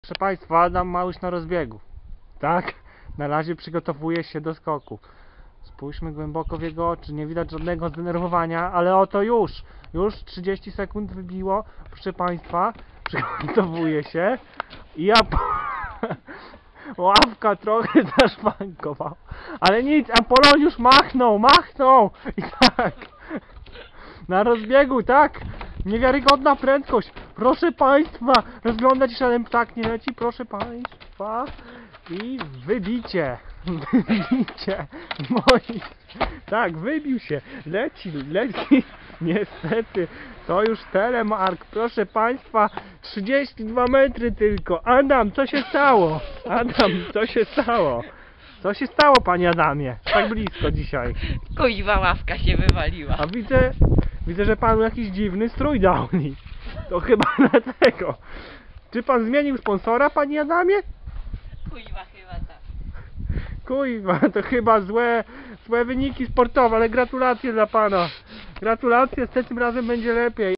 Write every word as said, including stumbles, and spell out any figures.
Proszę Państwa, Adam Małysz na rozbiegu. Tak? Na razie przygotowuje się do skoku. Spójrzmy głęboko w jego oczy. Nie widać żadnego zdenerwowania, ale oto już. Już trzydzieści sekund wybiło. Proszę Państwa, przygotowuje się. I ja... Ławka trochę zaszwankował. Ale nic, Apolon już machnął, machnął. I tak. Na rozbiegu, tak. Niewiarygodna prędkość. Proszę Państwa, rozglądać się, ale ptak nie leci. Proszę Państwa. I wybicie. Wybicie. Moi. Tak, wybił się. Leci, leci. Niestety. To już telemark. Proszę Państwa. trzydzieści dwa metry tylko. Adam, co się stało? Adam, co się stało? Co się stało, Panie Adamie? Tak blisko dzisiaj. Kuźwa, ławka się wywaliła. A widzę, widzę, że Panu jakiś dziwny strój dali. To chyba dlatego. Czy Pan zmienił sponsora, Panie Adamie? Kuźwa chyba tak. Kurwa, to chyba złe, złe wyniki sportowe, ale gratulacje dla Pana. Gratulacje, z tym razem będzie lepiej.